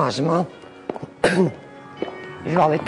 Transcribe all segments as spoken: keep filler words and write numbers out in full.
Možemo. Izvolite.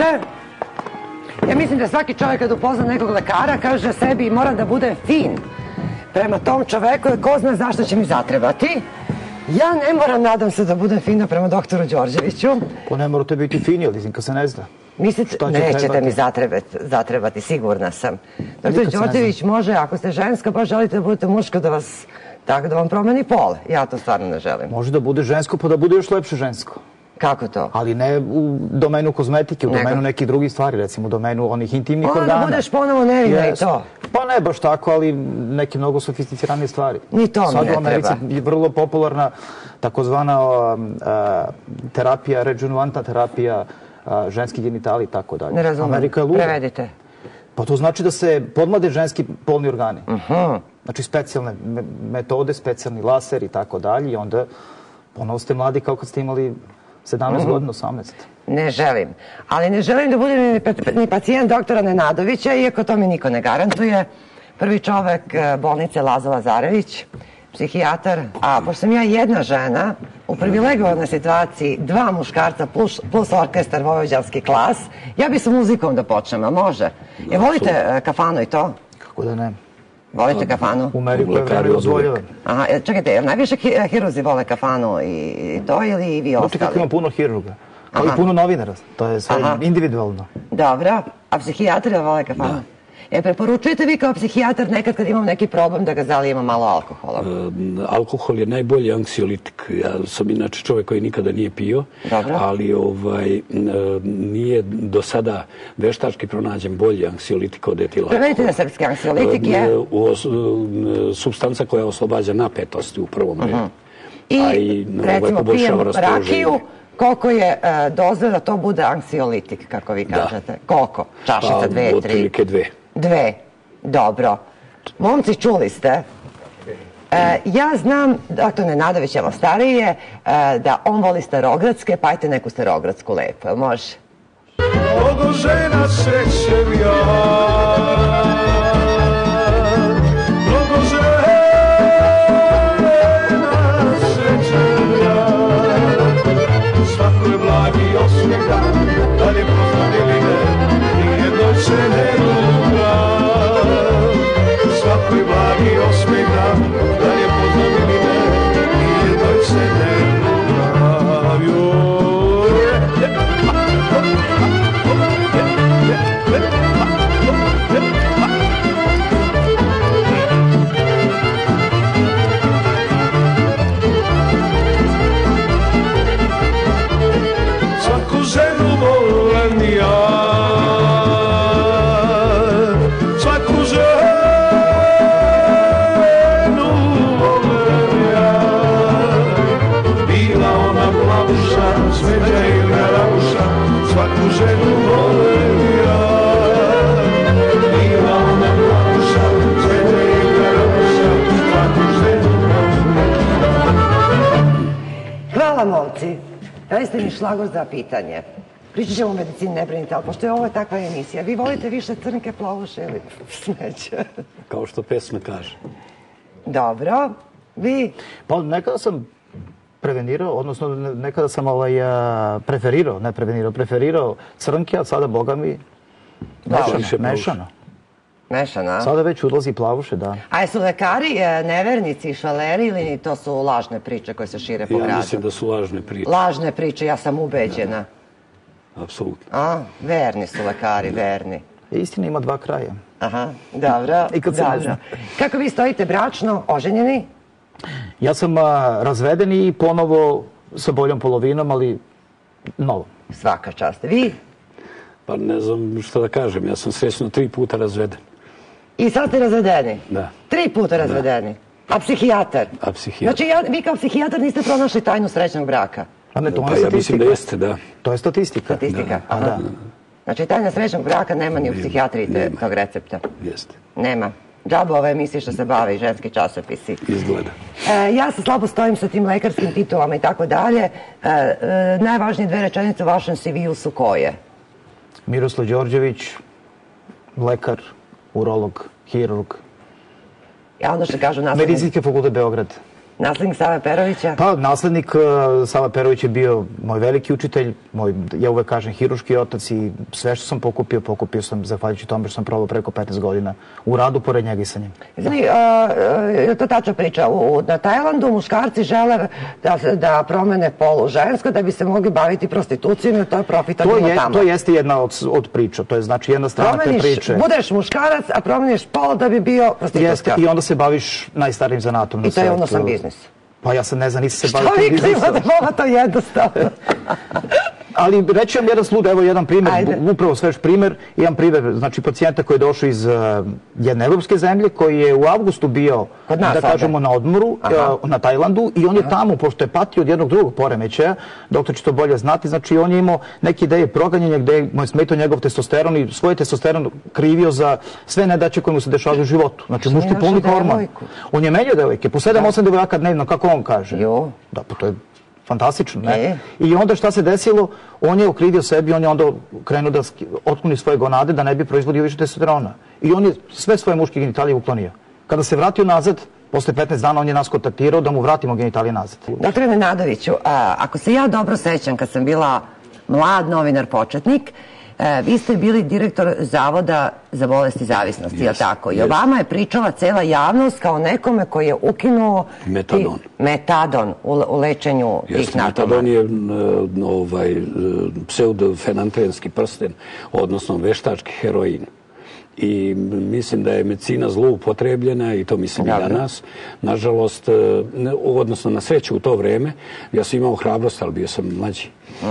Ja mislim da svaki čovjek kad upozna nekog lekara kaže sebi mora da bude fin prema tom čoveku jer ko zna zašto će mi zatrebati. Ja ne moram, nadam se, da budem fina prema doktoru Đorđeviću. Pa ne morate biti fini, ali iznimka se ne zna. Mislite, nećete mi zatrebati, sigurna sam. Doktor Đorđević može, ako ste ženska, pa želite da budete muško, da vas, tako da vam promeni pol. Ja to stvarno ne želim. Može da bude žensko, pa da bude još lepše žensko. Kako to? Ali ne u domenu kozmetike, u domenu nekih drugih stvari, recimo u domenu onih intimnih organa. Onda budeš ponovo nevina i to. Pa ne baš tako, ali neke mnogo sofisticiranije stvari. Ni to mi ne treba. Sad u Americi je vrlo popularna takozvana terapija, rejuvenantna terapija ženskih genitali i tako dalje. Ne razumem, prevedite. Pa to znači da se podmlade ženski polni organi. Znači specijalne metode, specijalni laser i tako dalje i onda ponovo ste mladi kao kad ste imali sedamnaest godina, osamnaest. Ne želim. Ali ne želim da budem ni pacijent doktora Nenadovića, iako to mi niko ne garantuje. Prvi čovek bolnice Lazo Lazarević, psihijatar, a pošto sam ja jedna žena, u privilegovanoj situaciji dva muškarca plus orkestar vojvođanski klas, ja bi sa muzikom da počnem, a može? Je volite kafanu i to? Kako da ne? Volite kafanu? U meri koje vreme dozvoljava. Aha, čekajte, jel najviše hiruzi vole kafanu i to ili i vi ostali? Znači kako ima puno hiruga, kao i puno novinara, to je sve individualno. Dobro, a psihijatri vole kafanu? E, preporučujete vi kao psihijatar nekad kad imam neki problem da ga zalijemo malo alkohola? Alkohol je najbolji anksiolitik. Ja sam inače čovjek koji nikada nije pio, ali nije do sada veštački pronađen bolji anksiolitik od etil alkohola. Prevedite na srpski, anksiolitik je? Supstanca koja oslobađa napetosti u prvom redu. I recimo pijem rakiju, koliko je doza da to bude anksiolitik, kako vi kažete? Koliko? Čašica, dve, tri? Otprilike dve. Dve, dobro. Momci, čuli ste? Ja znam, doktor Nenadović, evo stariji je, da on voli starogradske, pa ajte neku starogradsku lepo, jel može? Mnogo žena srećem ja, mnogo žena srećem ja, svako je blagi osmeh dan, da li poznali ne, nijednoj se ne ruga. Svako je blagi osmeh dan, da li poznali ne, nijednoj se ne ruga. Svaku ženu volim ja, svaku ženu volim ja, bila ona plavuša, smeđa ili ravuša, svaku ženu volim ja, bila ona plavuša, smeđa ili ravuša, svaku ženu volim ja. Hvala, momci. Dali ste mi šlagor za pitanje. Pričat ćemo o medicini, ne brinite, ali pošto je ovo takva emisija, vi volite više crnke, plavuše ili smeće? Kao što pesma kaže. Dobro. Vi? Pa nekada sam prevenirao, odnosno nekada sam preferirao, ne prevenirao, preferirao crnke, a sada, boga mi, mešano. Mešano, a? Sada već odlazi plavuše, da. A jesu lekari nevernici, švaleri ili to su lažne priče koje se šire po gradu? Ja mislim da su lažne priče. Lažne priče, ja sam ubeđena. Apsolutno. A, verni su lekari, verni. Istina ima dva kraja. Aha, dobro. Kako vi stojite bračno, oženjeni? Ja sam razveden i ponovo sa boljom polovinom, ali novo. Svaka čast. Vi? Pa ne znam što da kažem, ja sam srećno tri puta razveden. I sad ste razvedeni? Da. Tri puta razvedeni? A psihijatar? A psihijatar. Znači, vi kao psihijatar niste pronašli tajnu srećnog braka? Pa ne, to je statistika. Ja mislim da jeste, da. To je statistika. Statistika, aha. Znači, tajna srećnog braka nema ni u psihijatriji tog recepta? Jeste. Nema. Džaba ove emisije što se bavi, ženski časopisi. Izgleda. Ja se slabo stojim sa tim lekarskim titulama i tako dalje. Najvažnije dve rečenice u vašem C V-u su koje? Miroslav Đorđević, lekar, urolog, hirurg. Ja onda što kažu nastavnik... Medicinski fakultet Beograd. Naslednik Save Perovića? Pa, naslednik Sava Perović je bio moj veliki učitelj, moj, ja uvek kažem, hiruški otac i sve što sam pokupio, pokupio sam zahvaljujući tome što sam probao preko petnaest godina u radu pored njega i sa njim. Znači, je to tačna priča. Na Tajlandu muškarci žele da, da promene polu žensko da bi se mogli baviti prostitucijom i to je profitabilno tamo. To jeste jedna od, od priča, to je znači jedna strana te priče. Budeš muškarac, a promeniš pol da bi bio prostitutka. Jeste, i onda se baviš najstarijim zanatom na I to je unosan biznis. Pa ja sad ne znam, nisam se bavio tim biznisom. Što vi klimate, vama to jednostavno. Ali reći vam jedan slud, evo jedan primjer, upravo svež primjer, jedan primjer, znači pacijenta koji je došao iz jedne evropske zemlje, koji je u avgustu bio, da kažemo, na odmoru na Tajlandu i on je tamo, pošto je patio od jednog drugog poremećaja, doktor će to bolje znati, znači on je imao neke ideje proganjanja gde mu je smetao njegov testosteron i svoj testosteron krivio za sve nedaće koje mu se dešavaju u životu. Znači muški polni hormon. On je menjao devojke, po sedam osam devojaka dnevno, kako on kaže. Da, pa to je fantastično, ne? I onda šta se desilo? On je okrivio sebi, on je onda krenuo da otkloni svoje gonade da ne bi proizvodio više testosterona. I on je sve svoje muške genitalije uklonio. Kada se vratio nazad, posle petnaest dana on je nas kontaktirao da mu vratimo genitalije nazad. Doktore Nenadoviću, ako se ja dobro sećam kad sam bila mlad novinar početnik, vi ste bili direktor Zavoda za bolesti zavisnosti, je li tako? I o vama je pričala cela javnost kao nekome koji je ukinuo metadon, metadon u lečenju tih narkomana. Metadon je pseudofenantenski prsten, odnosno veštački heroin. I mislim da je medicina zloupotrebljena i to mislim i danas. Nažalost, odnosno na sreću u to vreme, ja sam imao hrabrost, ali bio sam mlađi,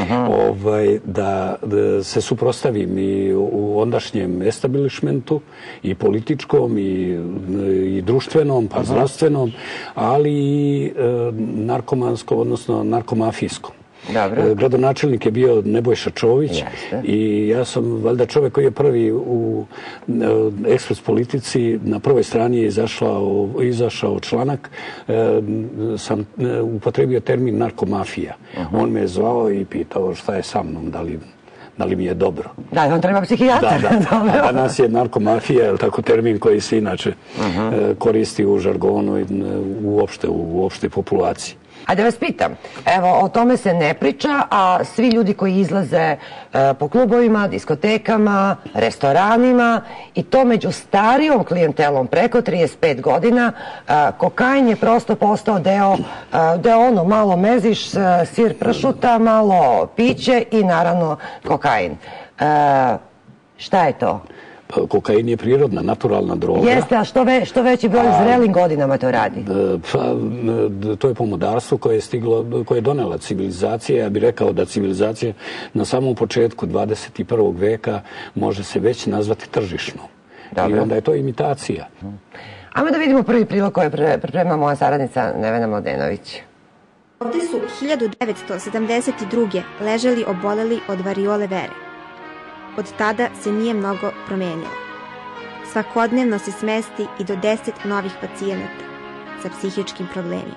da se suprotstavim i u ondašnjem establishmentu i političkom i društvenom, pa zdravstvenom, ali i narkomanskom, odnosno narkomafijskom. Gradonačelnik je bio Nebojša Čović i ja sam valjda čovjek koji je prvi u Ekspres politici, na prvoj strani je izašao članak, sam upotrebio termin narkomafija. On me je zvao i pitao šta je sa mnom, da li mi je dobro. Da, on treba psihijatar. A danas je narkomafija, je tako termin koji se inače koristi u žargonu i u opštoj populaciji. A da vas pitam, evo, o tome se ne priča, a svi ljudi koji izlaze po klubovima, diskotekama, restoranima i to među starijom klijentelom preko trideset pet godina, kokain je prosto postao deo, deo ono, malo meziš, sir pršuta, malo piće i naravno kokain. Šta je to? Kokain je prirodna, naturalna droga. Jeste, a što veći broj zrelim godinama to radi? To je pomodarstvo koje je stiglo, koje je donela civilizacija. Ja bih rekao da civilizacija na samom početku dvadeset i prvog veka može se već nazvati tržišnom. I onda je to imitacija. Ajmo da vidimo prvi prilog koji priprema moja saradnica Nevena Mladenović. Ovdje su hiljadu devetsto sedamdeset druge ležali oboleli od variole vere. Od tada se nije mnogo promenilo. Svakodnevno se smesti i do deset novih pacijenata sa psihičkim problemima.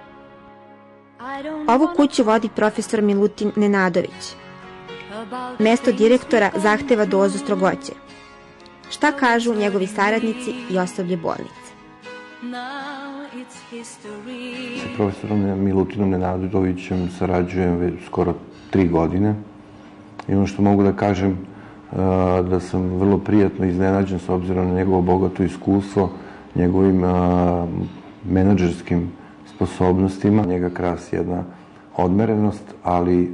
Ovu kuću vodi profesor Milutin Nenadović. Mesto direktora zahteva dozu strogoće. Šta kažu njegovi saradnici i osoblje bolnice? Sa profesorom Milutinom Nenadovićem sarađujem već skoro tri godine. I ono što mogu da kažem da sam vrlo prijatno iznenađen s obzirom na njegovo bogato iskustvo, njegovim menadžerskim sposobnostima. Njega krasi jedna odmerenost, ali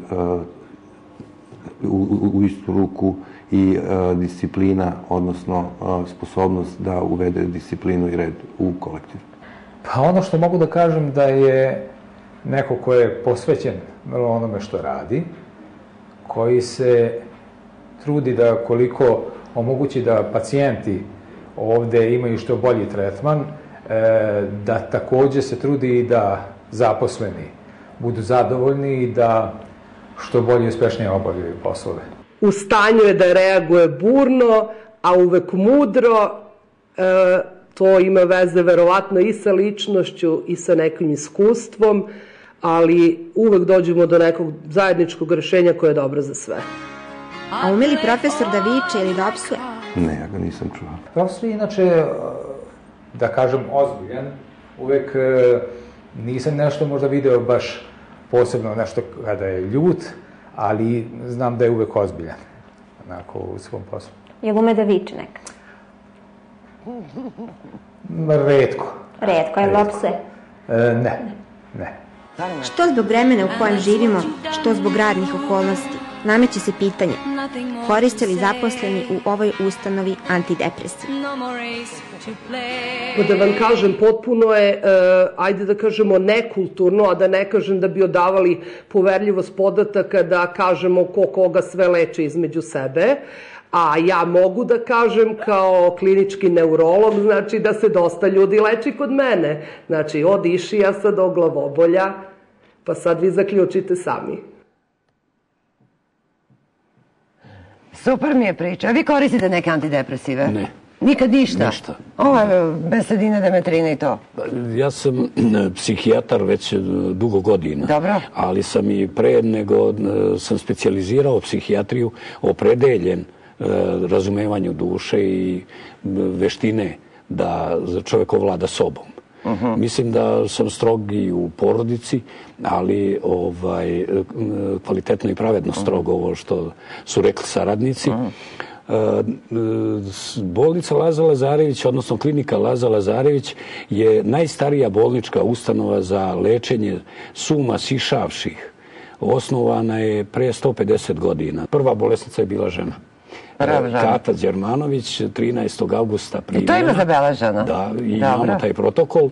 u istu ruku i disciplina, odnosno sposobnost da uvede disciplinu i red u kolektiv. Pa ono što mogu da kažem da je neko ko je posvećen onome što radi, koji se trudi da koliko omogući da pacijenti ovde imaju što bolji tretman, da takođe se trudi i da zaposleni budu zadovoljni i da što bolje i uspešnije obavljaju poslove. U stanju je da reaguje burno, a uvek mudro. To ima veze verovatno i sa ličnošću i sa nekim iskustvom, ali uvek dođemo do nekog zajedničkog rešenja koje je dobro za sve. A ume li profesor da viče ili da opsuje? Ne, ja ga nisam čuo. Profesor je inače, da kažem, ozbiljan. Uvek Nisam nešto možda video baš posebno nešto kada je ljut, ali znam da je uvek ozbiljan, onako, u svom poslu. Jel ume da viče nekad? Retko. Retko, je li opse? E, ne, ne. Što zbog vremena u kojem živimo, što zbog radnih okolnosti, nameće se pitanje, koriste li zaposleni u ovoj ustanovi antidepresiv? Da vam kažem, potpuno je, ajde da kažemo, nekulturno, a da ne kažem da bi odavali poverljivost podataka da kažemo ko koga sve leče između sebe. A ja mogu da kažem kao klinički neurolog, znači da se dosta ljudi leči kod mene. Znači od išijasa do glavobolja, pa sad vi zaključite sami. Super mi je priča. A vi koristite neke antidepresive? Ne. Nikad ništa? Ništa. Ovo je besedine, demetrine i to. Ja sam psihijatar već dugo godina. Dobro. Ali sam i pre nego sam specijalizirao psihijatriju, opredeljen razumevanju duše i veštine da čovjek ovlada sobom. Uh-huh. Mislim da sam strog i u porodici, ali ovaj, kvalitetno i pravedno strog, ovo što su rekli saradnici. Uh-huh. Bolnica Laza Lazarević, odnosno klinika Laza Lazarević je najstarija bolnička ustanova za lečenje suma sišavših. Osnovana je pre sto pedeset godina. Prva bolesnica je bila žena. Kata Đermanović, trinaestog avgusta primljena. I to ima zabeleženo? Da, i imamo taj protokol.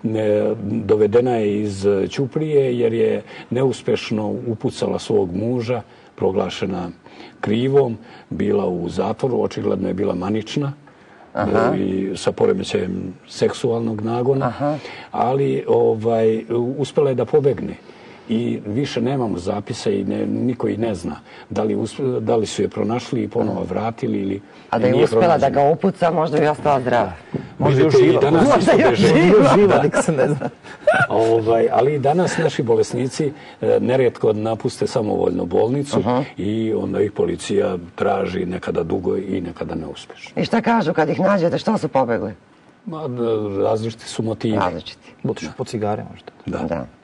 Dovedena je iz Ćuprije jer je neuspešno upucala svog muža, proglašena krivom, bila u zatvoru, očigledno je bila manična. Aha. I sa poremećajem seksualnog nagona. Aha. Ali ovaj, uspela je da pobegne. I više nemamo zapisa i ne, niko i ne zna da li, uspe, da li su je pronašli i ponovo vratili ili a da je uspela da ga upuca, možda bi ostala zdrava. Možda još živa. Danas možda još živa. živa, nek se ne zna. ovaj, ali danas naši bolesnici e, nerijetko napuste samovoljno bolnicu uh-huh. i onda ih policija traži nekada dugo i nekada neuspešno. I šta kažu kad ih nađete, što su pobegli? Ma, različiti su motivi. Različiti. Otišu po cigare možda. Da. Da.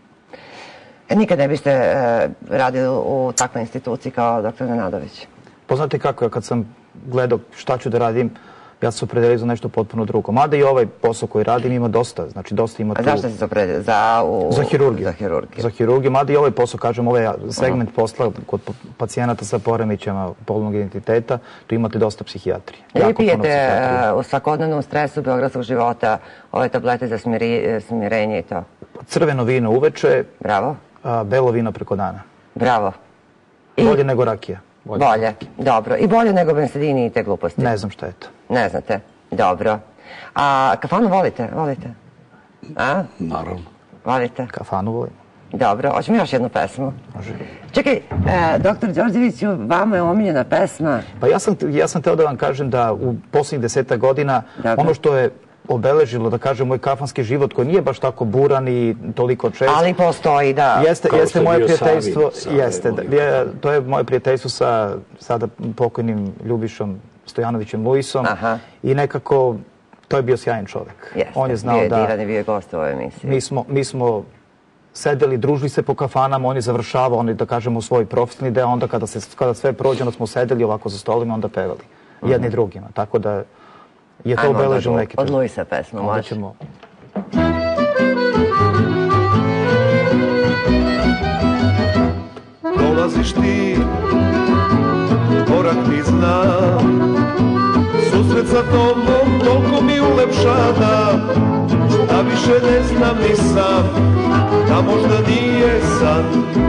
E, nikad ne biste e, radili u takvoj instituciji kao doktor Nenadović? Poznate kako, ja kad sam gledao šta ću da radim, ja sam se opredelio za nešto potpuno drugo. Mada i ovaj posao koji radim ima dosta, znači dosta ima tu... A zašto si se opredelio? Za, u... za hirurgiju. Za hirurgiju. Za hirurgiju, mada i ovaj posao, kažem, ovaj segment posla kod pacijenata sa poremećajima polnog identiteta, tu imate dosta psihijatrije. Vi pijete u svakodnevnom stresu beogradskog života ove tablete za smiri, smirenje i to? Crveno vino uveče. Bravo. A, belo vino preko dana. Bravo. I... Bolje nego rakija. Bolje. bolje, dobro. I bolje nego bensedini i te gluposti. Ne znam šta je to. Ne znate, dobro. A kafanu volite? Volite? A? Naravno. Volite? Kafanu volim. Dobro, hoćemo još jednu pesmu? Može. Čekaj, e, doktor Đorđeviću, vama je omiljena pesma? Pa ja sam, ja sam teo da vam kažem da u posljednjih deseta godina dobro. Ono što je obeležilo, da kažem, moj kafanski život koji nije baš tako buran i toliko čest. Ali postoji, da. Jeste, jeste moje prijateljstvo, Savi, jeste, da, je, to je moje prijateljstvo sa sada pokojnim Ljubišom Stojanovićem Luisom. Aha. I nekako to je bio sjajan čovjek. Jeste, on je znao bio je da... divan i bio je gost u ovoj emisiji. Mi smo, mi smo sedeli, družili se po kafanama, on je završavao, on je, da kažemo, svoj profesionalni deo, onda kada, se, kada sve prođe, onda smo sedeli ovako za stolima, onda pevali. Uh-huh. Jedni drugima, tako da je to obeležilo neki... Od Luisa pesmu, može. Ćemo... Dolaziš ti, korak ti znam, susret sa tobom toliko mi ulepša da, da više ne znam ni sam, da možda nije san.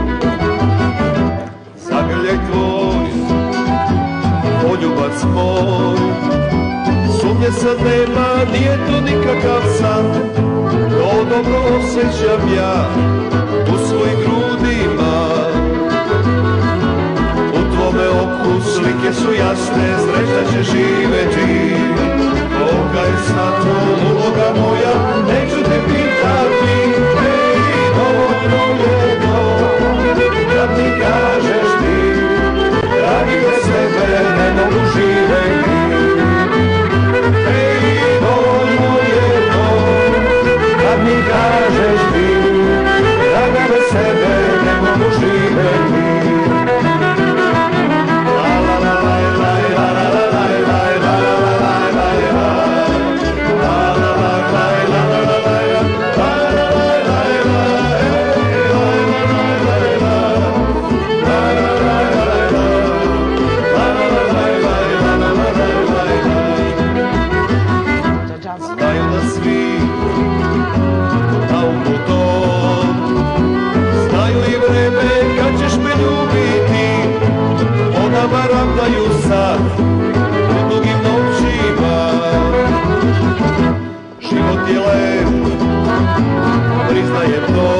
Zagrljaj tvoj, poljubac moj, sumnje sad nema, nije to nikakav san. To dobro osjećam ja u svojim grudima. U tvome oku slike su jasne, sreća će živeti. Koga je sad to uloga moja, neću te pitati. Ej, dovoljno je to, da ti kažeš ti, dragi bez sebe ne mogu živeti. Ej, dovoljno je to, da mi kažeš ti, sat u dugim noćima. Život je lep, priznajem to.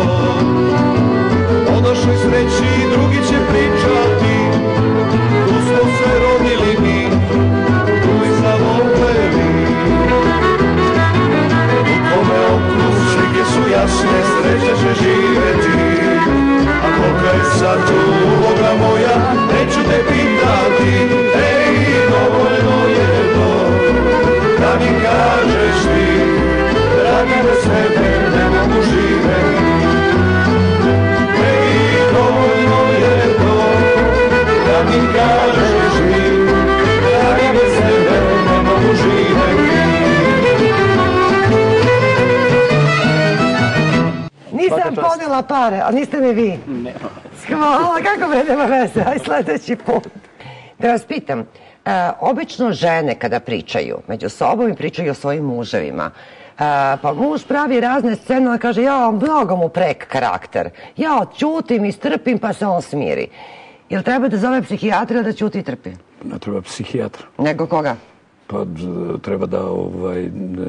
O našoj sreći drugi će pričati. Tu smo se rodili mi, tu i zavoljeli. U tome oku slike su jasne, sreća će živeti. A kolika je sad tu uloga moja, neću te pitati. Ej, dovoljno je to, da mi kažeš ti, dragi bez sebe ne mogu živeti. Ej, dovoljno je to, da mi kažeš ti, dragi bez sebe ne mogu živeti. Nisam ponela pare, a niste mi vi. Ne. Hvala, kako bre, nema veze, aj sledeći put. Da vas pitam, e, obično žene kada pričaju među sobom i pričaju o svojim muževima, e, pa muž pravi razne scene, on kaže, ja, mnogo mu prek karakter, ja ćutim i strpim pa se on smiri. Jel treba da zove psihijatra da ćuti i trpi? Ne treba psihijatra. Nego koga? Pa treba da, ovaj,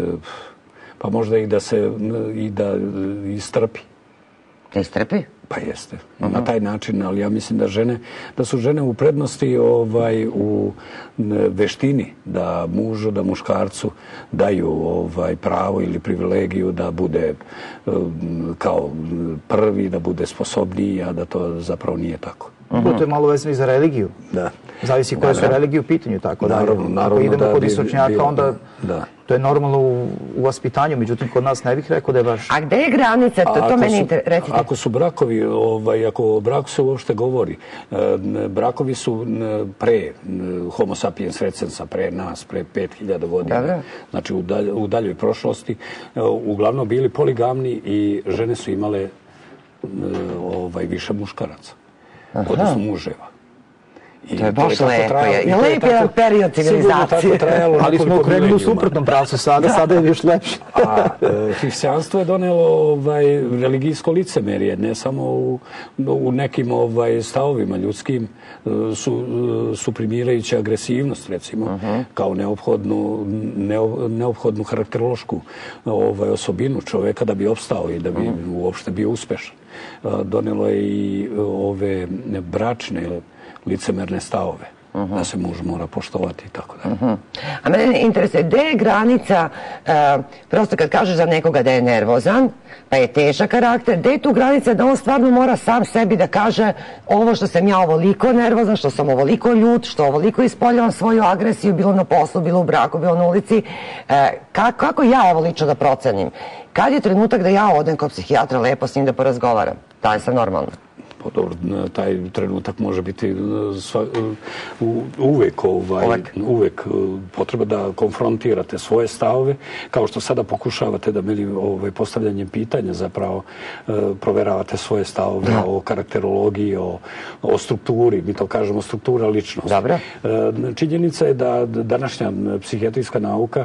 pa možda i da se, i da istrpi. Da istrpi? Pa jeste, na taj način, ali ja mislim da žene, da su žene u prednosti ovaj, u veštini da mužu, da muškarcu daju ovaj, pravo ili privilegiju da bude kao prvi, da bude sposobniji, a da to zapravo nije tako. Uh-huh. To je malo vezano i za religiju. Da. Zavisi koje su religije u pitanju, tako da. Naravno, naravno. Ako idemo da, kod istočnjaka, onda da. To je normalno u, u vaspitanju, međutim kod nas ne bih rekao da je baš... A gde je granica? To, to meni inter... recite. Ako su brakovi, ovaj, ako o braku se uopšte govori, brakovi su pre homo sapiens recensa, pre nas, pre pet hiljada godina. Dobro. Znači u, dalj, u daljoj prošlosti, uglavnom bili poligamni i žene su imale ovaj, više muškaraca. Odnosno muževa. I to je baš lepo. Je lep jedan period civilizacije. Ali smo okrenuli u suprotnom pravcu sada, sada je još lepše. A hrišćanstvo je donelo ovaj, religijsko licemerje, ne samo u, u nekim ovaj, stavovima ljudskim, su, suprimirajući agresivnost, recimo, uh-huh. kao neophodnu, neophodnu karakterološku ovaj, osobinu čoveka da bi opstao i da bi uh-huh. uopšte bio uspešan. Donelo je i ove bračne licemerne stavove, uh-huh. da se muž mora poštovati i tako dalje. Uh-huh. A mene interesuje, gde je granica, uh, prosto kad kažeš za nekoga da je nervozan, pa je težak karakter, gde je tu granica da on stvarno mora sam sebi da kaže ovo što sam ja ovoliko nervozan, što sam ovoliko ljut, što ovoliko ispoljavam svoju agresiju, bilo na poslu, bilo u braku, bilo na ulici. Uh, kako, kako ja evo lično da procenim? Kad je trenutak da ja odem kod psihijatra lepo s njim da porazgovaram? Da li sam normalna? Pa dobro, taj trenutak može biti sva, uvek, ovaj, uvek. uvek potreba da konfrontirate svoje stavove, kao što sada pokušavate da meni ovaj, postavljanjem pitanja zapravo proveravate svoje stavove da. o karakterologiji, o, o strukturi, mi to kažemo struktura ličnosti. Dobre. Činjenica je da današnja psihijatrijska nauka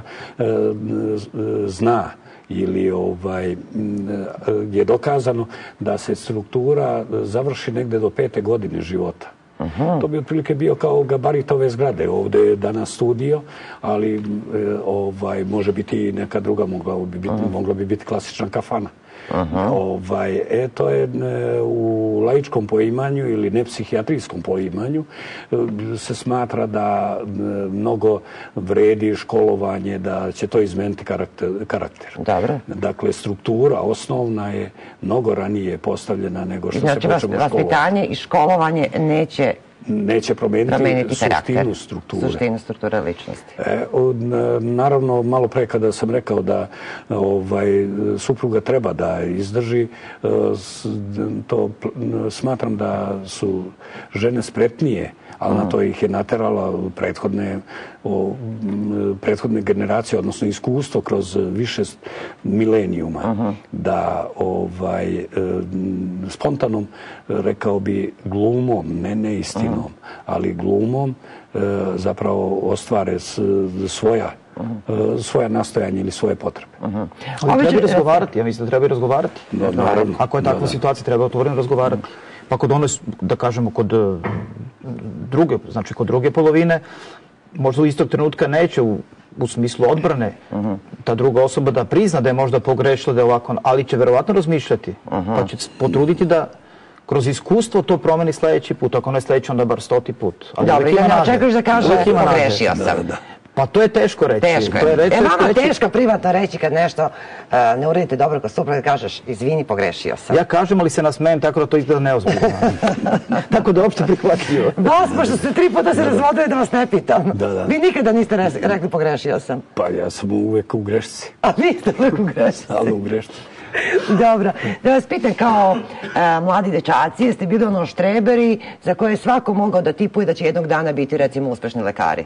zna ili ovaj, je dokazano da se struktura završi negde do pete godine života. Aha. To bi otprilike bio kao gabarit ove zgrade. Ovde je danas studio, ali ovaj, može biti i neka druga, mogla bi biti, mogla bi biti klasična kafana. Aha. Ovaj, e, to je ne, u laičkom poimanju ili nepsihijatrijskom poimanju se smatra da ne, mnogo vredi školovanje, da će to izmeniti karakter. karakter. Dobro. Dakle, struktura osnovna je mnogo ranije postavljena nego što znači, se počemo školovati. Znači, vaspitanje i školovanje neće neće promeniti, promeniti suštinu strukture. Suštinu strukture ličnosti. E, od, naravno, malo pre kada sam rekao da ovaj, supruga treba da izdrži, to smatram da su žene spretnije, ali mm. na to ih je naterala prethodne, o, prethodne generacije, odnosno iskustvo kroz više milenijuma, uh-huh. da ovaj, spontanom, rekao bi, glumom, ne neistinom, uh-huh. ali glumom zapravo ostvare svoja Uh-huh. svoja nastojanja ili svoje potrebe. Uh-huh. Ali treba razgovarati, ja mislim da treba razgovarati. Da, naravno. Ako je takva da, situacija, treba otvoreno razgovarati. Pa kod one, da kažemo, kod druge, znači kod druge polovine, možda u istog trenutka neće u, u smislu odbrane uh-huh. ta druga osoba da prizna da je možda pogrešila, da je ovako, ali će verovatno razmišljati, uh-huh. pa će potruditi da kroz iskustvo to promeni sledeći put, ako ne sledeći onda bar stoti put. Ali dobro, ja ne očekuš da kaže pogrešio sam. Da, da. Pa to je teško reći. Teško je. To je reći, e, vama reći... teško privatno reći kad nešto uh, ne uradite dobro kod supruga, kažeš, izvini, pogrešio sam. Ja kažem, ali se nasmejem tako da to izgleda neozbiljno. Tako da uopšte prihvatljivo. Vas, pošto ste tri puta se razvodili, da vas ne pitam. Da, da. Vi nikada niste rekli pogrešio sam. Pa ja sam uvek u grešci. A vi ste uvek u grešci. Ali u grešci. Dobro. Da vas pitam, kao e, mladi dečaci, jeste bili ono štreberi za koje je svako mogao da tipuje da će jednog dana biti, recimo, uspešni lekari?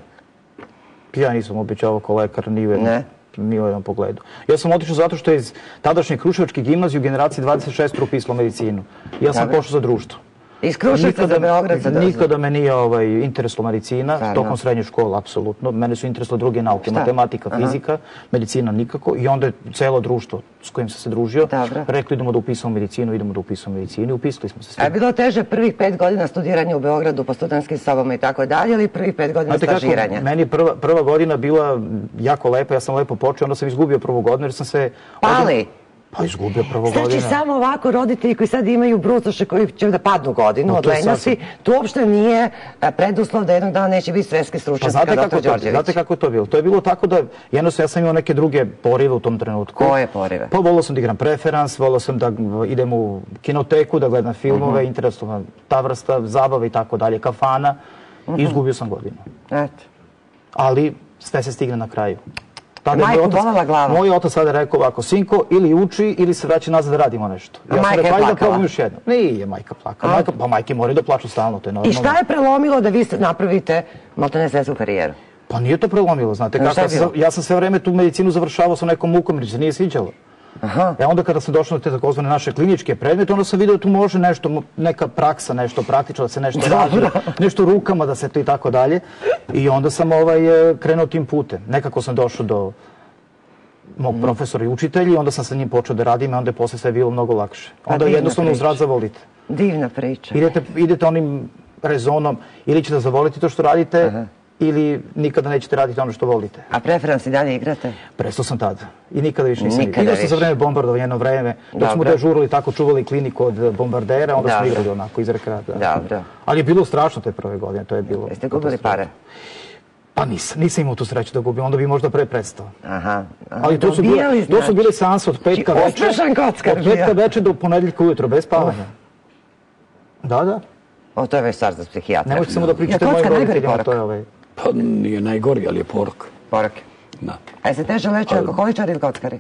Ja nisam običavao kao lekar ni u jednom, ni u jednom pogledu. Ja sam otišao zato što je iz tadašnje Kruševačke gimnazije u generaciji dvadeset šest upisalo medicinu. Ja sam pošao za društvo. Iz Kruševca za Beograd za dozvu? Nikada me nije ovaj, interesila medicina, Stvarno. tokom srednje škole, apsolutno. Mene su interesile druge nauke, Šta? matematika, Aha. fizika, medicina nikako. I onda je celo društvo s kojim sam se družio Dobro. rekli idemo da upisamo medicinu, idemo da upisamo medicinu i upisali smo se s tim. A je bilo teže prvih pet godina studiranja u Beogradu po studentskim sobama i tako dalje, ili prvih pet godina Znate stažiranja? Kako, meni je prva, prva godina bila jako lepa, ja sam lepo počeo, onda sam izgubio prvu godinu jer sam se... Pali? Ovdje... Pa izgubio prvo godina. Znači samo ovako roditelji koji sad imaju brucoše koji će da padnu godinu od lenjosti, to uopšte nije preduslov da jednog dana neće biti svetski stručnjak kao doktor Đorđević. Znate kako je to bilo? To je bilo tako da jednostavno ja sam imao neke druge porive u tom trenutku. Koje porive? Pa volao sam da igram preferans, volao sam da idem u kinoteku, da gledam filmove, interesovna ta vrsta zabave i tako dalje, kafana. I izgubio sam godinu. Eto. Ali sve se stigne na kraju. Majku bolala glava. Moj otac sada je rekao ovako, sinko, ili uči ili se vraća nazad da radimo nešto. Ja sam rekao, da probam još jedno. Nije majka plakala. Majka, pa majke moraju da plaču stalno, to je normalno. I šta je prelomilo da vi napravite maltene svetsku karijeru? Pa nije to prelomilo, znate kako. Ja sam sve vreme tu medicinu završavao sa nekom mukom jer se nije sviđalo. Aha. E onda kada sam došao na te takozvane naše kliničke predmete, onda sam vidio da tu može nešto, neka praksa, nešto praktično, da se nešto radi, nešto rukama, da se to i tako dalje. I onda sam ovaj, krenuo tim putem. Nekako sam došao do mog mm. profesora i učitelja i onda sam sa njim počeo da radim i onda je posle sve bilo mnogo lakše. Onda pa jednostavno uz rad zavolite. Divna priča. Idete, idete onim rezonom, ili ćete zavoliti to što radite, Aha. ili nikada nećete raditi ono što volite. A preferans i dalje igrate? Prestao sam tada. I nikada više nisam igrao. Igrao sam za vreme bombardovanja jedno vreme. Dok smo dežurali tako, čuvali kliniku od bombardera, onda smo igrali onako iz rekreata. Dobro. Ali je bilo strašno te prve godine, to je bilo... Jeste gubili pare? Pa nisam, nisam imao tu sreću da gubim, onda bi možda pre prestao. Aha. Ali to su bile, to su bile seanse od petka veče, od petka veče do ponedeljka ujutro, bez spavanja. Da, da. O, to je već stvar za psihijatra. Nemojte samo da pričate mojim roditeljima, to je ovaj... Pa nije najgori, ali je porok. Porok. Da. A je se teže leče alkoholičari ili kockari?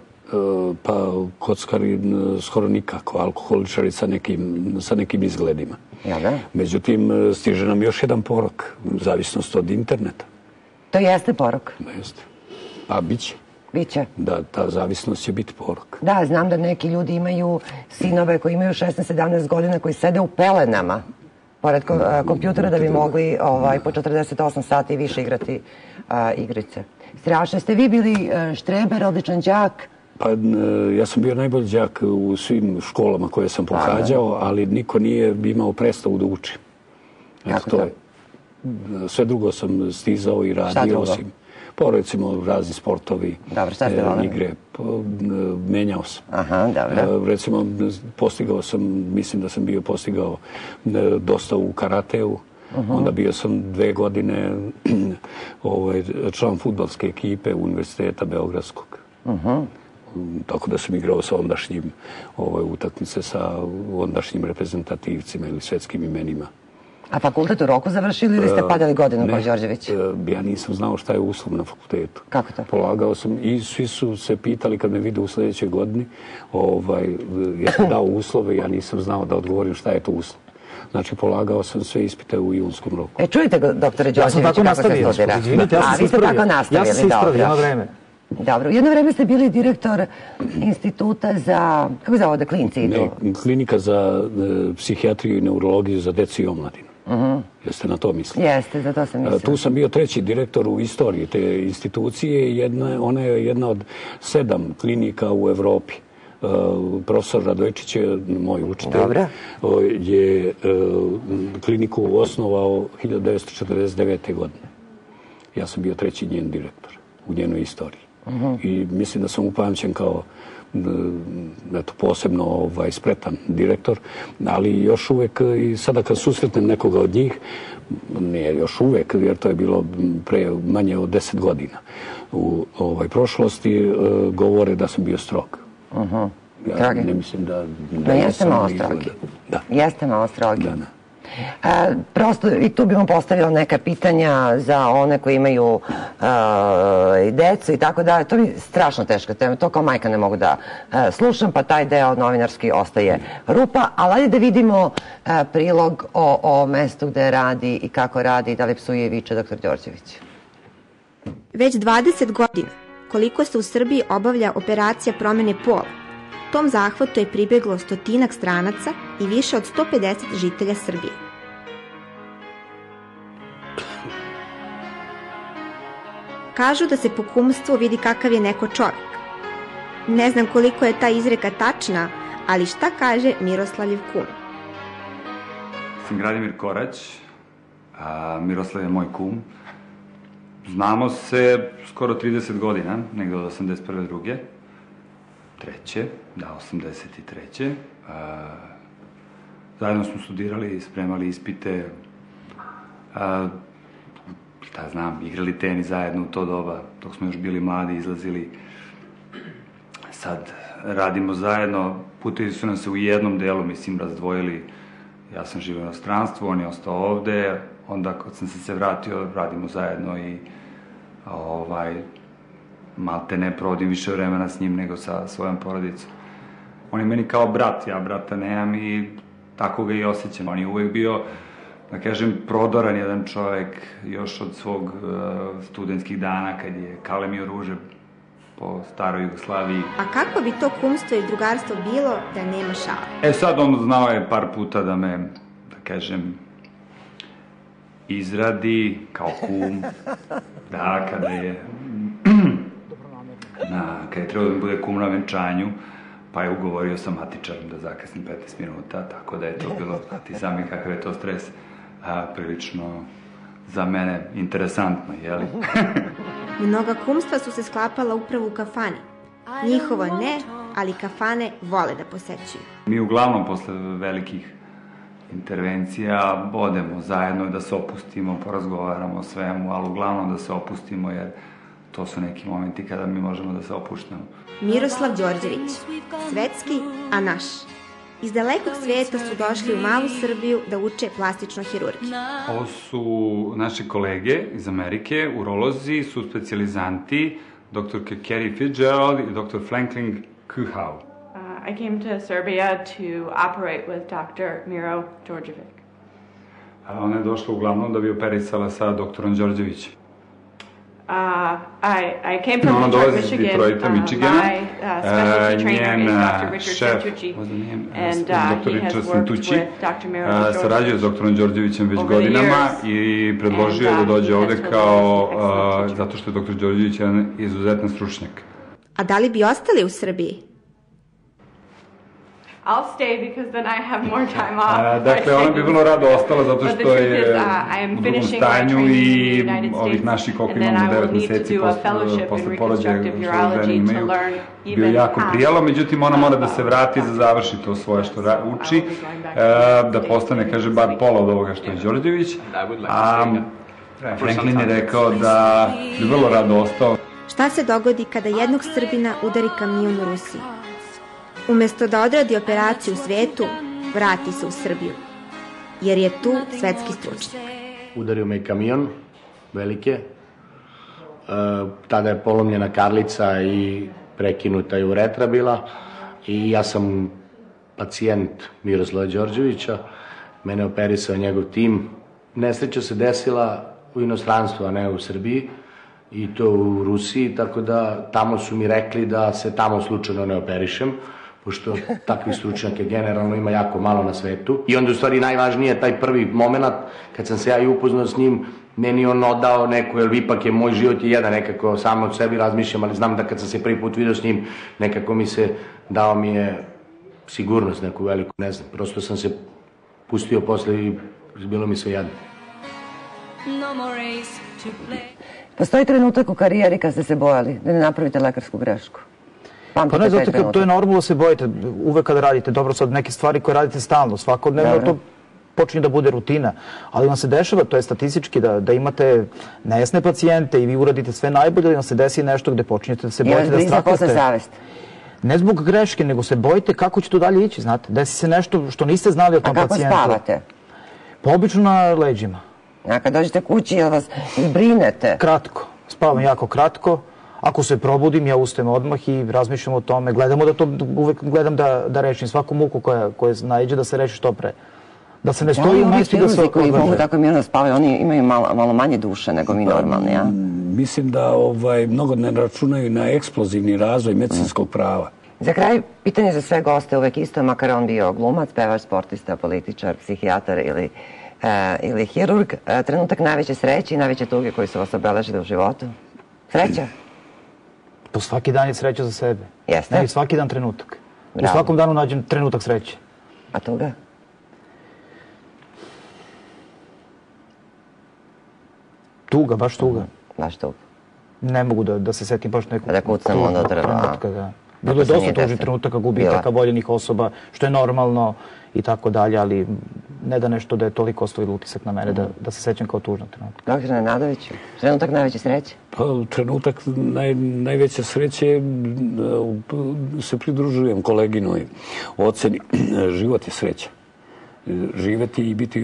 Pa kockari skoro nikako, alkoholičari sa nekim, sa nekim izgledima. Ja, da? Međutim, stiže nam još jedan porok, zavisnost od interneta. To jeste porok? Da, jeste. Pa bit će. Biće? Da, ta zavisnost će biti porok. Da, znam da neki ljudi imaju sinove koji imaju šesnaest sedamnaest godina koji sede u pelenama pored kompjutera da bi mogli ovaj, po četrdeset osam sati više igrati a, igrice. Strašno. Ste vi bili štreber, odličan đak? Pa ja sam bio najbolji đak u svim školama koje sam pohađao, ali niko nije imao predstavu da uči. Kako to? Sve drugo sam stizao i radio, osim po recimo razni sportovi, dobro, šta ste volili? Igre, menjao sam. Aha, dobro. Recimo, postigao sam, mislim da sam bio postigao dosta u karateu, uh-huh. onda bio sam dve godine ovaj, član fudbalske ekipe Univerziteta Beogradskog. Uh-huh. Tako da sam igrao sa ondašnjim ovaj, utakmice sa ondašnjim reprezentativcima ili svetskim imenima. A fakultet u roku završili ili ste padali godinu kao Đorđević? Ja nisam znao šta je uslov na fakultetu. Kako to? Polagao sam i svi su se pitali kad me vide u sljedećoj godini, ovaj, ja sam dao uslove, ja nisam znao da odgovorim šta je to uslov. Znači, polagao sam sve ispite u junskom roku. E, čujete, doktore Đorđević, kako se studira? A, vi ste tako nastavili, ja sam se ispravio jedno vreme. Dobro, jedno vreme ste bili direktor instituta za, kako se ovdje klinci idu? Ne, klinika za e, psihijatriju i neurologiju za decu i omladinu. Uh-huh. Jeste na to mislili? Jeste, za to sam mislila. Tu sam bio treći direktor u istoriji te institucije. Jedna, ona je jedna od sedam klinika u Evropi. Uh, profesor Radojčić je, moj učitelj, Dobre. je uh, kliniku osnovao hiljadu devetsto četrdeset devete. godine. Ja sam bio treći njen direktor u njenoj istoriji. I mislim da sam upamćen kao eto, posebno ovaj, spretan direktor, ali još uvek i sada kad susretnem nekoga od njih, nije još uvek, jer to je bilo pre manje od deset godina u ovaj, prošlosti, govore da sam bio strog. Ja ne mislim da... Da jeste malo strogi. Da. Jeste malo strogi. Da, da. E, prosto i tu bih vam postavila neka pitanja za one koji imaju e, decu i tako dalje. To mi je strašno teška tema. To kao majka ne mogu da e, slušam, pa taj deo novinarski ostaje rupa. Ali ajde da vidimo e, prilog o, o mestu gde radi i kako radi i da li psuje i viče doktor Đorđević. Već dvadeset godina koliko se u Srbiji obavlja operacija promene pola, tom zahvatu je pribeglo stotinak stranaca i više od sto pedeset žitelja Srbije. Kažu da se po kumstvu vidi kakav je neko čovjek. Ne znam koliko je ta izreka tačna, ali šta kaže Miroslavljev kum? Sam Gradimir Korać, a Miroslav je moj kum. Znamo se skoro trideset godina, negde od osamdeset prve druge. Treće, da, osamdeset treće. A, zajedno smo studirali, spremali ispite, a, šta znam, igrali tenis zajedno u to doba, dok smo još bili mladi, izlazili. Sad radimo zajedno, putevi su nam se u jednom delu, mislim, razdvojili. Ja sam živio u inostranstvu, on je ostao ovde, onda kad sam se se vratio, radimo zajedno i ovaj... malte ne provodim više vremena s njim nego sa svojom porodicom. On je meni kao brat, ja brata nemam i tako ga i osjećam. On je uvek bio, da kažem, prodoran jedan čovek još od svog uh, studentskih dana kad je kalemio ruže po staroj Jugoslaviji. A kako bi to kumstvo i drugarstvo bilo da nema šale? E sad on znao je par puta da me, da kažem, izradi kao kum. Da, kada je... Na, kada je trebao da mi bude kum na venčanju, pa je ugovorio sa matičarom da zakasnim petnaest minuta, tako da je to bilo, a ti sami kakav je to stres, a, prilično za mene interesantno, jeli? Mnoga kumstva su se sklapala upravo u kafani. Njihovo ne, ali kafane vole da posećuju. Mi uglavnom posle velikih intervencija odemo zajedno da se opustimo, porazgovaramo o svemu, ali uglavnom da se opustimo jer to su neki momenti kada mi možemo da se opuštamo. Miroslav Đorđević, svetski, a naš. Iz dalekog sveta su došli u malu Srbiju da uče plastičnu hirurgiju. Ovo su naše kolege iz Amerike, urolozi, su specijalizanti, doktorka Carrie Fitzgerald i doktor Franklin Kuhau. Uh, I came to Serbia to operate with doctor Miro Đorđević. Ona je došla uglavnom da bi operisala sa doktorom Đorđevićem. Uh, I, I came from Detroit, Michigan. Uh, my uh, specialty trainer is doctor Richard Santucci, and uh, he has worked with doctor Miro Đorđević. Sarađuje s doktorom Đorđevićem već godinama i predložio je da dođe ovde kao, uh, zato što je doktor Đorđević jedan izuzetan stručnjak. A da li bi ostali u Srbiji? I'll stay because then I have more time off. Uh, dakle, ona bi vrlo rado ostala zato što je u drugom stanju i ovih naših koliko imamo devet meseci posle porođaja što žene imaju bio jako prijelo, međutim ona mora da se vrati za završi to svoje što uči, uh, da postane, kaže, bar pola od ovoga što je Đorđević, a Franklin je rekao da bi vrlo rado ostao. Šta se dogodi kada jednog Srbina udari kamion u Rusiji? Umesto da odradi operaciju u svetu, vrati se u Srbiju, jer je tu svetski stručnjak. Udario me kamion, velike. E, tada je polomljena karlica i prekinuta je uretra bila. I ja sam pacijent Miroslava Đorđevića. Mene operisao njegov tim. Nesreća se desila u inostranstvu, a ne u Srbiji. I to u Rusiji, tako da tamo su mi rekli da se tamo slučajno ne operišem, pošto takvih stručnjaka generalno ima jako malo na svetu. I onda u stvari najvažnije taj prvi moment, kad sam se ja i upoznao s njim, meni on odao neku, jer ipak je moj život je jedan, nekako samo od sebi razmišljam, ali znam da kad sam se prvi put vidio s njim, nekako mi se dao mi je sigurnost neku veliku, ne znam, prosto sam se pustio posle i bilo mi sve jedno. Postoji trenutak u karijeri kad ste se bojali da ne napravite lekarsku grešku? Pa ne, zato to je normalno da se bojite uvek kada radite. Dobro, sad neke stvari koje radite stalno, svakodnevno, to počinje da bude rutina. Ali vam se dešava, to je statistički, da imate nejasne pacijente i vi uradite sve najbolje, ali vam se desi nešto gde počinjete da se bojite, da strahujete. Ne zbog greške, nego se bojite kako će to dalje ići, znate. Desi se nešto što niste znali o tom pacijentu. A kako spavate? Pa obično na leđima. A kad dođete kući, jel vas brinete? Kratko. Spavam jako kratko. Ako se probudim, ja ustajem odmah i razmišljam o tome. Gledamo da to, uvek gledam da rešim svaku muku koja naiđe, da se reši što pre. Da se ne stoji u mjestu i da se odlaže. Mogu tako mirno spavaju, oni imaju malo manje duše nego mi normalni, ja? Mislim da mnogo ne računaju na eksplozivni razvoj medicinskog prava. Za kraj, pitanje za sve goste uvek isto, makar on bio glumac, pevač, sportista, političar, psihijatar ili hirurg. Trenutak najveće sreće i najveće tuge koji su vas obeležili u životu? Sreća? Po svaki dan je sreća za sebe. Jeste? Ne, svaki dan trenutak. U svakom danu nađem trenutak sreće. A tuga? Tuga, baš tuga. Baš tuga. Ne mogu da se setim baš nekog da kucam onda trenutka. Bilo je dosta tužnih trenutaka, gubitaka, voljenih osoba, što je normalno i tako dalje, ali ne da nešto da je toliko ostavilo utisak na mene da se sećam kao tužnog trenutka. Doktor Nenadović, trenutak najveće sreće? Pa, trenutak najveće sreće se pridružujem koleginoj oceni. Život je sreća. Živeti i biti,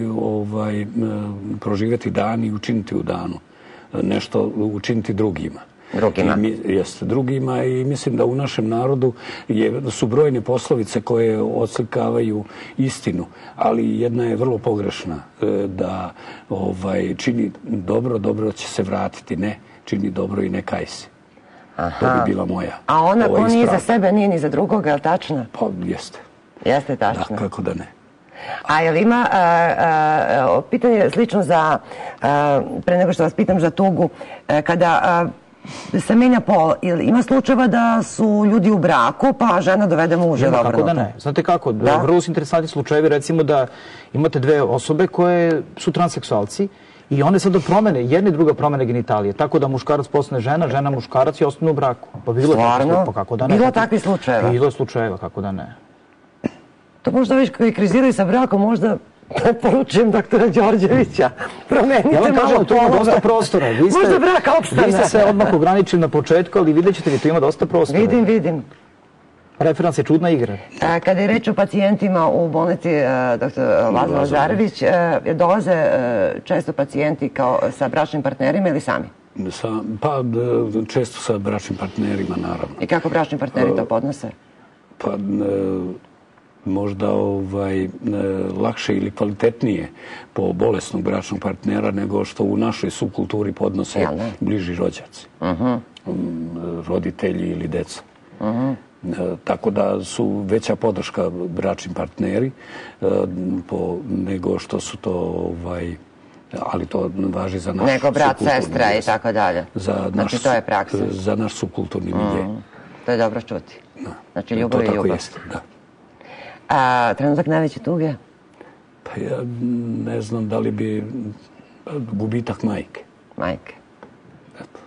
proživeti dan i učiniti u danu. Nešto učiniti drugima. Drugima. Jeste, drugima i mislim da u našem narodu su brojne poslovice koje odslikavaju istinu, ali jedna je vrlo pogrešna, da čini dobro, dobro će se vratiti, ne, čini dobro i ne kaj se. To bi bila moja. A ona ko nije za sebe, nije ni za drugoga, je li tačno? Pa, jeste. Jeste tačno. Da, kako da ne. A je li ima pitanje slično za, pre nego što vas pitam za tugu, kada se menja pol, ima slučajeva da su ljudi u braku, pa žena dovede muža obrnuto? Kako da ne. Znate kako, vrlo su interesantni slučajevi, recimo da imate dve osobe koje su transseksualci i one sad promene, jedna i druga promene genitalije, tako da muškarac postane žena, žena muškarac i ostane u braku. Stvarno? Bilo takvi slučajeva? Bilo slučajeva, kako da ne. To možda već koji kriziraju sa brakom, možda preporučujem doktora Đorđevića. Promenite malo polove. Ja vam kažem, tu ima dosta prostora. Možda brak opstane. Vi ste se odmah ograničili na početku, ali vidjet ćete vi, tu ima dosta prostora. Vidim, vidim. Referans je čudna igra. Kada je reč o pacijentima u bolnici doktor Laza Lazarević, dolaze često pacijenti sa bračnim partnerima ili sami? Pa, često sa bračnim partnerima, naravno. I kako bračni partneri to podnose? Pa, možda lakše ili kvalitetnije po bolesnog bračnog partnera nego što u našoj subkulturi podnose bliži rođaci, roditelji ili deca. Tako da su veća podrška bračnim partneri nego što su to, ali to važi za naš nego brat, sestra i tako dalje. Znači to je praksa. Za naš subkulturni milje. To je dobro čuti. Znači ljubav i ljubav. To tako jeste, da. A trenutak najveće tuge? Pa ja ne znam da li bi gubitak majke. Majke. Eto.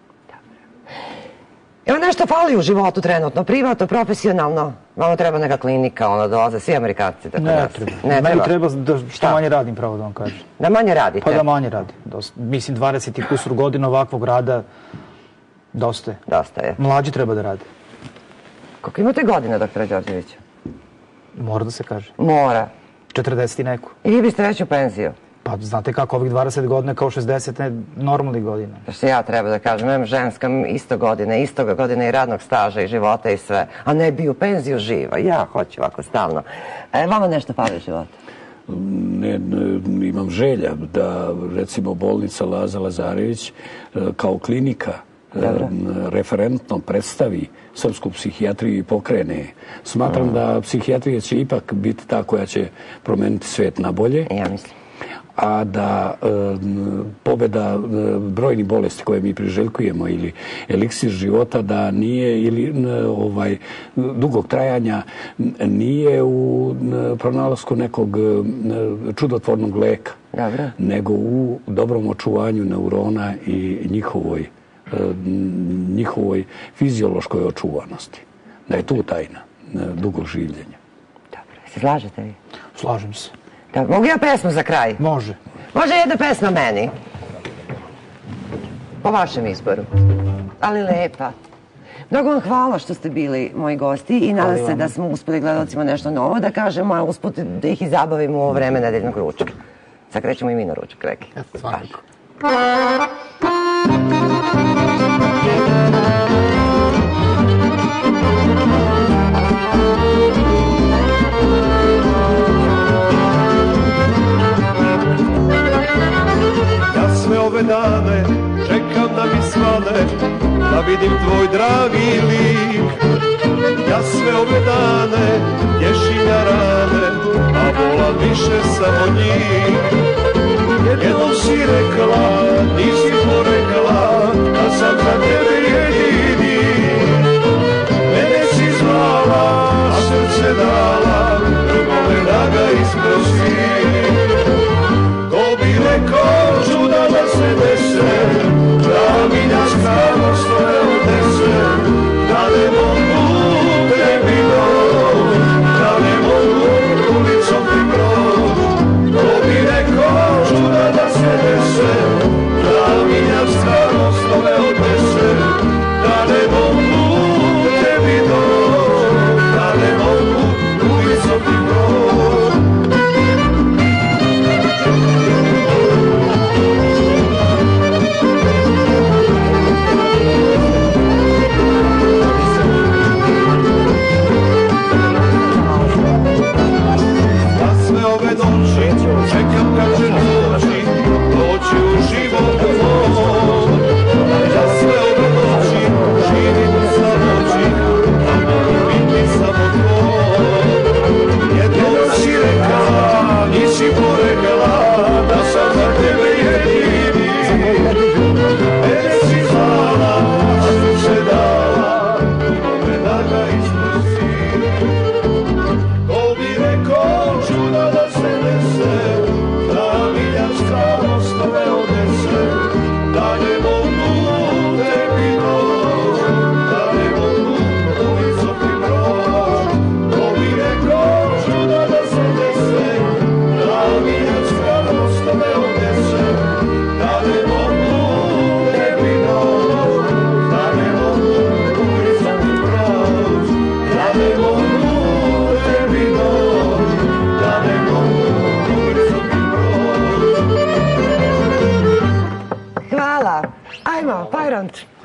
Evo nešto fali u životu trenutno, privatno, profesionalno. Vama treba neka klinika, ona dolaze, svi Amerikanci. Ne treba. Meni treba da što manje radim, pravo da vam kažem. Da manje radite? Pa da manje radim. Mislim, dvadeset i kusur godina ovakvog rada, dosta je. Dosta je. Mlađi treba da rade. Koliko imate godina, doktora Đorđevića? Mora da se kaže. Mora. četrdeset i neku. I vi biste već u penziju? Pa znate kako, ovih dvadeset godina kao šezdeset normalnih godina. Što ja treba da kažem, imam ženska isto godine, istoga godine i radnog staža i života i sve, a ne bi u penziju živa. Ja hoću ovako stalno. Vama nešto fali u životu? Ne, imam želja da recimo bolnica Laza Lazarević kao klinika referentno predstavi srpsku psihijatriju i pokrene. Smatram da psihijatrija će ipak biti ta koja će promeniti svet na bolje. Ja mislim. a da pobeda brojnih bolesti koje mi priželjkujemo ili eliksir života da nije, ili ovaj, dugog trajanja nije u pronalasku nekog čudotvornog leka, Dobre. nego u dobrom očuvanju neurona i njihovoj, njihovoj fiziološkoj očuvanosti. Da je tu tajna dugog življenja. Dobro, se slažete vi? Slažem se. Da, mogu ja pesmu za kraj? Može. Može jedna pesma meni? Po vašem izboru. Ali lepa. Mnogo vam hvala što ste bili moji gosti i nadam se da smo uspeli gledalcima nešto novo da kažemo, a usput da ih i zabavimo u ovo vreme nedeljnog ručka. Sad krećemo i mi na ručak, Reki. Svakako. Sve ove dane čekam da mi svane, da vidim tvoj dragi lik. Ja sve ove dane tješim ja rane, a vola više samo njih. Jednom si rekla, nisi porekla, da sam za tebe jedini. Mene si zvala, a srce dala, drugome da ga isprosi. Ko bi rekao čuda da se dese, da mi naš samo svoje odnese, da ne mogu tebi doć, da ne mogu ulicom ti proć. Ko bi rekao čuda da se dese, da mi naš samo svoje odnese, da ne mogu tebi doć, da ne mogu ulicom ti proć. Čekam kad će doći, doći u život moj. Ja sve ove noći živim u samoći, a mogu biti samo tvoj. Jednom si rekla, nisi porekla, da sam za tebe jedini. Mene si zvala, a srce dala, drugome da ga isprosi. Ko bi rekao čuda da se dese, da miljač samo s tebe odnese, da ne mogu tebi doć, da ne mogu ulicom ti proć. Ko bi rekao čuda da se dese, da miljač samo s tebe odnese, da ne mogu tebi doć, da ne mogu ulicom ti proć, da ne mogu tebi doć, da ne mogu ulicom ti proć. Hvala. Ajmo, Pajront.